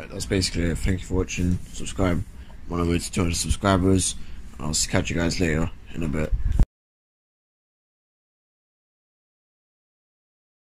Right, that's basically it. Thank you for watching. Subscribe. I'm on the way to 200 subscribers. I'll catch you guys later in a bit.